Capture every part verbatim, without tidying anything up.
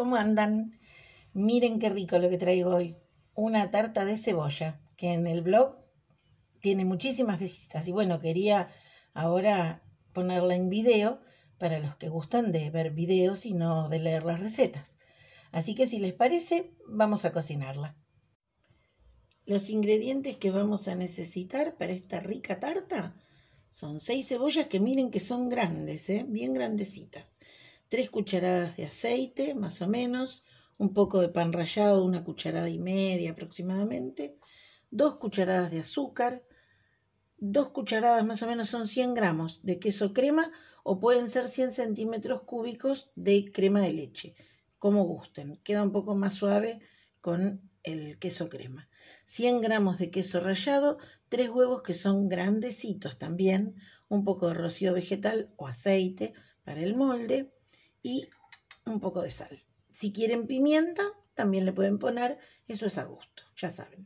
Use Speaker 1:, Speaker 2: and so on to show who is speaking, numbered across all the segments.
Speaker 1: ¿cómo andan? Miren qué rico lo que traigo hoy. Una tarta de cebolla, que en el blog tiene muchísimas visitas. Y bueno, quería ahora ponerla en video para los que gustan de ver videos y no de leer las recetas. Así que si les parece, vamos a cocinarla. Los ingredientes que vamos a necesitar para esta rica tarta son seis cebollas que miren que son grandes, ¿eh? Bien grandecitas. Tres cucharadas de aceite, más o menos. Un poco de pan rallado, una cucharada y media aproximadamente. Dos cucharadas de azúcar. Dos cucharadas más o menos son cien gramos de queso crema o pueden ser cien centímetros cúbicos de crema de leche, como gusten. Queda un poco más suave con el queso crema. cien gramos de queso rallado, tres huevos que son grandecitos también, un poco de rocío vegetal o aceite para el molde y un poco de sal. Si quieren pimienta, también le pueden poner, eso es a gusto, ya saben.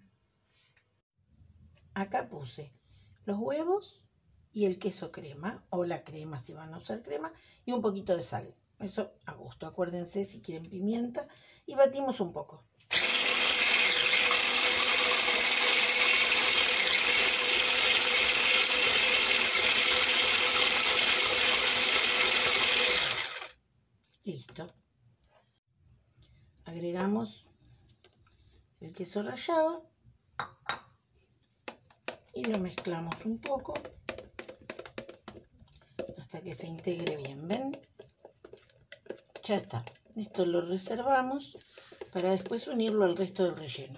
Speaker 1: Acá puse los huevos y el queso crema, o la crema si van a usar crema, y un poquito de sal. Eso a gusto, acuérdense si quieren pimienta, y batimos un poco. Listo. Agregamos el queso rallado y lo mezclamos un poco hasta que se integre bien, ¿ven? Ya está. Esto lo reservamos para después unirlo al resto del relleno.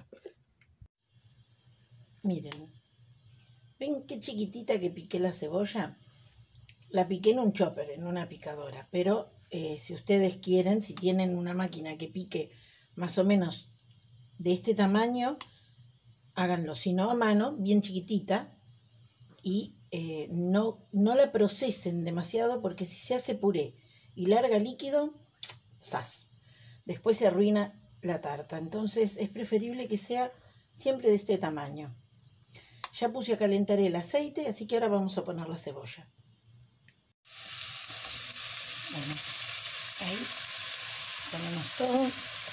Speaker 1: Miren, ¿ven qué chiquitita que piqué la cebolla? La piqué en un chopper, en una picadora, pero eh, si ustedes quieren, si tienen una máquina que pique más o menos de este tamaño, háganlo, si no a mano, bien chiquitita, y eh, no, no la procesen demasiado porque si se hace puré y larga líquido, ¡zas! Después se arruina la tarta. Entonces es preferible que sea siempre de este tamaño. Ya puse a calentar el aceite, así que ahora vamos a poner la cebolla. Bueno, ahí ponemos todo.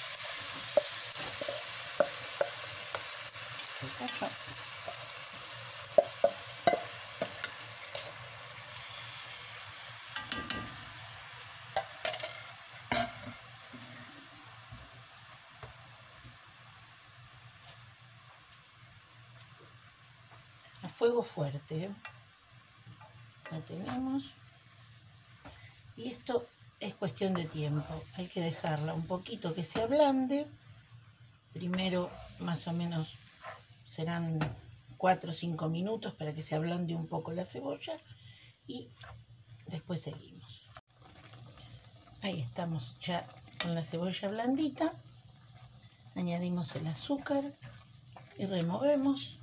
Speaker 1: A fuego fuerte, ¿eh? La tenemos. Y esto es cuestión de tiempo. Hay que dejarla un poquito que se ablande. Primero, más o menos, serán cuatro o cinco minutos para que se ablande un poco la cebolla. Y después seguimos. Ahí estamos ya con la cebolla blandita. Añadimos el azúcar y removemos.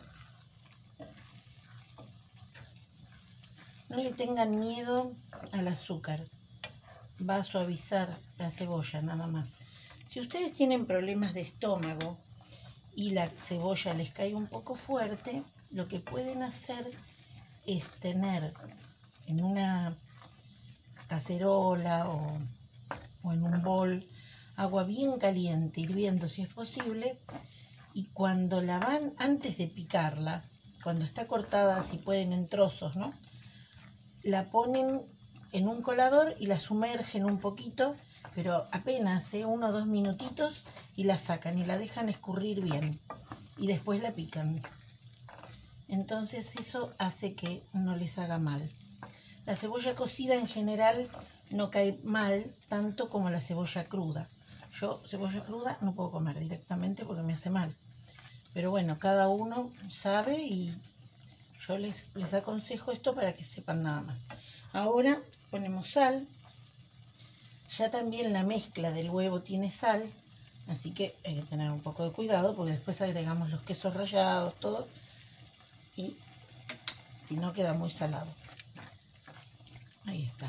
Speaker 1: No le tengan miedo al azúcar, va a suavizar la cebolla nada más. Si ustedes tienen problemas de estómago y la cebolla les cae un poco fuerte, lo que pueden hacer es tener en una cacerola o, o en un bol agua bien caliente, hirviendo si es posible, y cuando la van, antes de picarla, cuando está cortada, si pueden en trozos, ¿no? La ponen en un colador y la sumergen un poquito, pero apenas, ¿eh? uno o dos minutitos, y la sacan y la dejan escurrir bien. Y después la pican. Entonces eso hace que no les haga mal. La cebolla cocida en general no cae mal tanto como la cebolla cruda. Yo cebolla cruda no puedo comer directamente porque me hace mal. Pero bueno, cada uno sabe y yo les, les aconsejo esto para que sepan nada más. Ahora ponemos sal. Ya también la mezcla del huevo tiene sal, así que hay que tener un poco de cuidado porque después agregamos los quesos rallados, todo, y si no queda muy salado. Ahí está.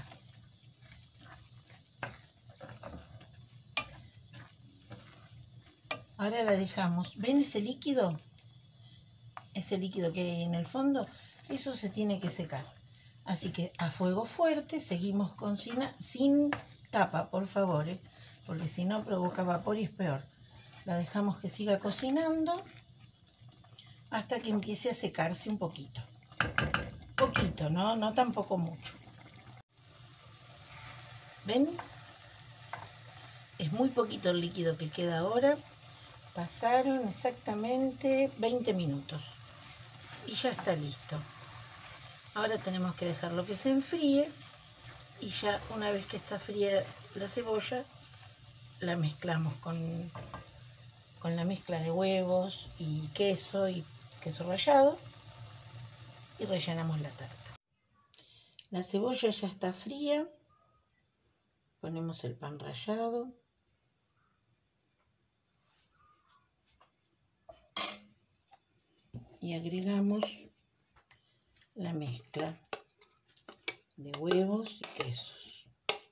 Speaker 1: Ahora la dejamos. ¿Ven ese líquido? Ese líquido que hay en el fondo, eso se tiene que secar. Así que a fuego fuerte seguimos cocinando, sin tapa, por favor, ¿eh? porque si no provoca vapor y es peor. La dejamos que siga cocinando hasta que empiece a secarse un poquito. Poquito, ¿no? No tampoco mucho. ¿Ven? Es muy poquito el líquido que queda ahora. Pasaron exactamente veinte minutos y ya está listo. Ahora tenemos que dejarlo que se enfríe y ya una vez que está fría la cebolla, la mezclamos con, con la mezcla de huevos y queso y queso rallado y rellenamos la tarta. La cebolla ya está fría, ponemos el pan rallado. Y agregamos la mezcla de huevos y quesos.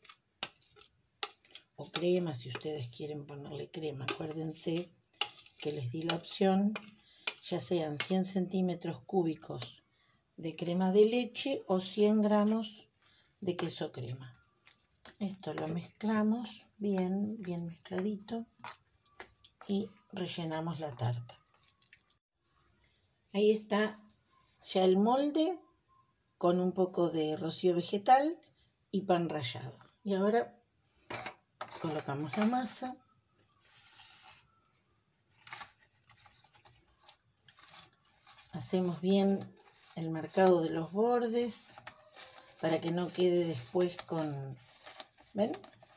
Speaker 1: O crema, si ustedes quieren ponerle crema. Acuérdense que les di la opción, ya sean cien centímetros cúbicos de crema de leche o cien gramos de queso crema. Esto lo mezclamos bien, bien mezcladito y rellenamos la tarta. Ahí está ya el molde con un poco de rocío vegetal y pan rallado. Y ahora colocamos la masa. Hacemos bien el marcado de los bordes para que no quede después con, ¿ven?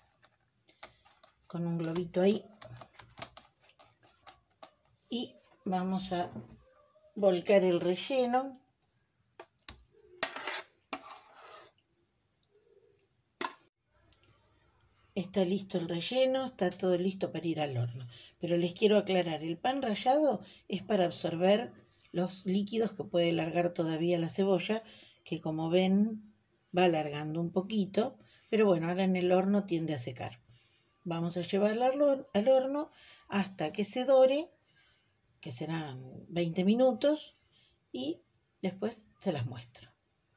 Speaker 1: Con un globito ahí. Y vamos a volcar el relleno. Está listo el relleno, está todo listo para ir al horno. Pero les quiero aclarar, el pan rallado es para absorber los líquidos que puede largar todavía la cebolla, que como ven va alargando un poquito, pero bueno, ahora en el horno tiende a secar. Vamos a llevarla al horno hasta que se dore, que serán veinte minutos, y después se las muestro.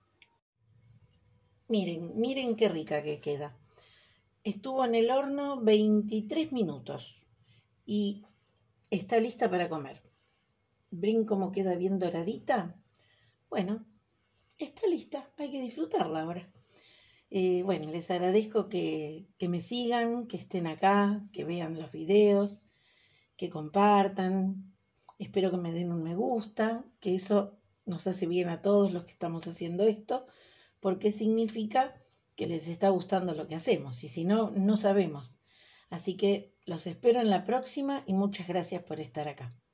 Speaker 1: Miren, miren qué rica que queda. Estuvo en el horno veintitrés minutos y está lista para comer. ¿Ven cómo queda bien doradita? Bueno, está lista, hay que disfrutarla ahora. Eh, bueno, les agradezco que, que me sigan, que estén acá, que vean los videos, que compartan. Espero que me den un me gusta, que eso nos hace bien a todos los que estamos haciendo esto, porque significa que les está gustando lo que hacemos, y si no, no sabemos. Así que los espero en la próxima y muchas gracias por estar acá.